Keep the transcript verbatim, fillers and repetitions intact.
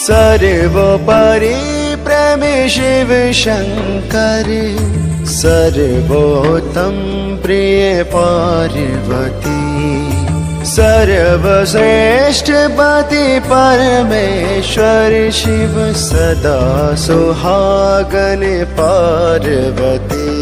सर्वोपरि प्रेमी शिव शंकर, सर्वोत्तम प्रिय पार्वती, सर्वश्रेष्ठ पति परमेश्वर शिव, सदा सुहागन पार्वती।